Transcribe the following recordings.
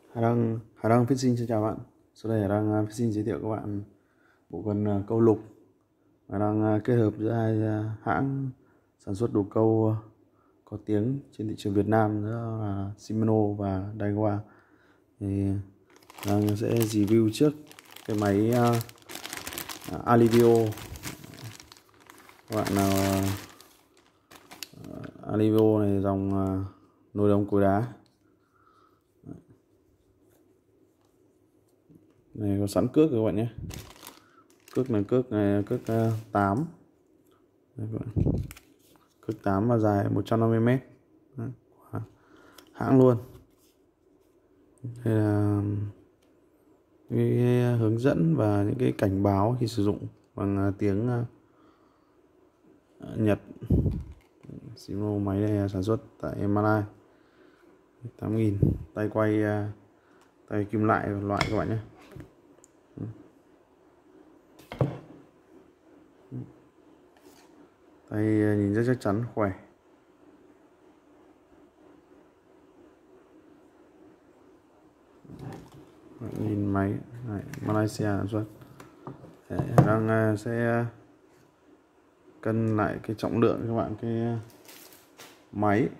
Hà Đăng Fishing xin chào bạn. Sau đây Hà Đăng Fishing giới thiệu các bạn bộ cần câu lục. Hà Đăng kết hợp giữa hai hãng sản xuất đồ câu có tiếng trên thị trường Việt Nam, đó là Shimano và Daiwa. Thì Hà Đăng sẽ review trước cái máy Alivio. Các bạn nào Alivio này dòng nồi đồng cối đá. Này có sẵn cước rồi các bạn nhé. Cước này cước 8. Đây các bạn. Cước 8 và dài 150 m. Đấy, hãng luôn. Đây là cái hướng dẫn và những cái cảnh báo khi sử dụng bằng tiếng Nhật. Shimano máy này sản xuất tại Malaysia. 8.000, tay quay tay kim loại loại các bạn nhé. Tay nhìn rất chắc chắn, khỏe. Nhìn máy này, Malaysia sản xuất. Đang sẽ cân lại cái trọng lượng các bạn, cái máy.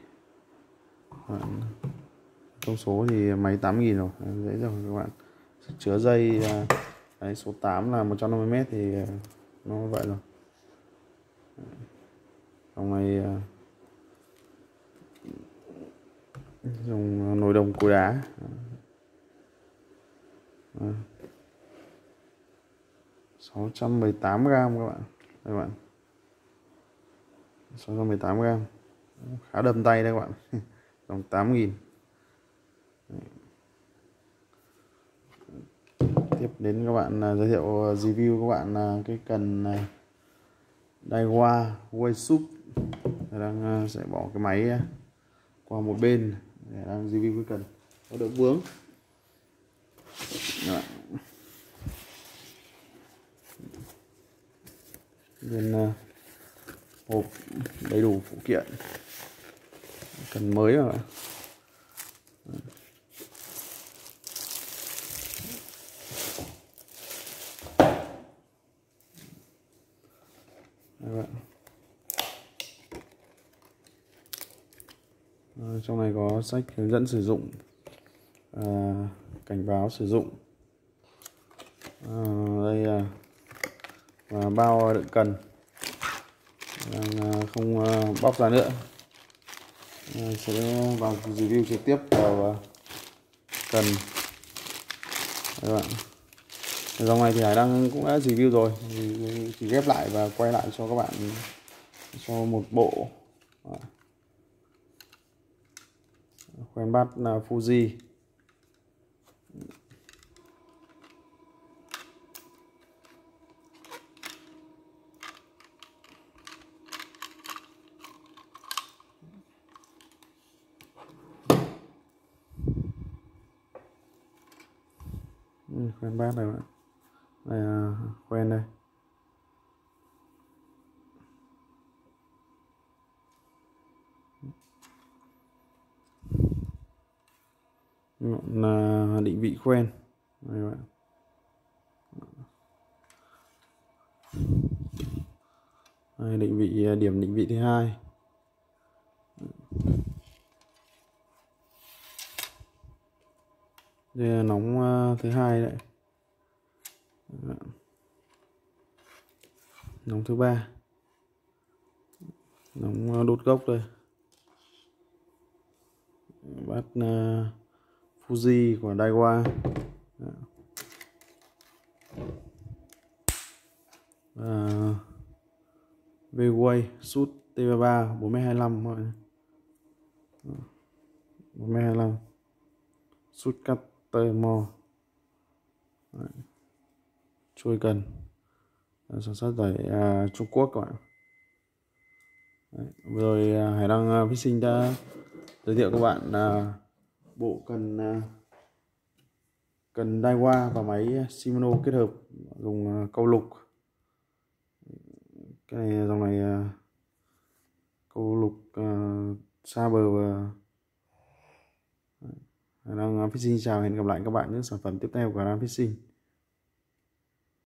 Thông số thì máy 8.000 rồi, dễ rồi các bạn. Chứa dây đấy, số 8 là 150 m thì nó vậy rồi. Dòng này dùng nồi đồng cối đá. 618 g các bạn. Đây các bạn. 618 g. Khá đầm tay đấy các bạn. Dòng 8.000. Tiếp đến các bạn giới thiệu review các bạn cái cần Daiwa Waysup. Đang sẽ bỏ cái máy qua một bên để đang review cái cần có đỡ vướng. Bên hộp đầy đủ phụ kiện, cần mới rồi. Trong này có sách hướng dẫn sử dụng, cảnh báo sử dụng. Đây và bao đựng cần không bóc ra nữa. Sẽ vào review trực tiếp vào cần. Đây bạn. Dòng này thì Hải Đăng cũng đã review rồi, chỉ ghép lại và quay lại cho các bạn cho một bộ. Khoen bát là Fuji. Khoen bát này bạn. Đây là khoen đây. Là định vị khoen. Đây bạn. Đây, điểm định vị thứ hai. Đây là nóng thứ hai đấy. Nóng thứ ba. Nóng đốt gốc đây. Bát Fuji của Daiwa. V-Way Sút T33 4m25 mọi người. 4m25. Sút cutter mo. Trôi cần. Sản xuất tại Trung Quốc các bạn. Vừa rồi Hải Đăng Fishing đã giới thiệu các bạn bộ cần Daiwa và máy Shimano kết hợp dùng câu lục. Cái này dòng này câu lục xa bờ và Đang Fishing chào, hẹn gặp lại các bạn những sản phẩm tiếp theo của Đang Fishing.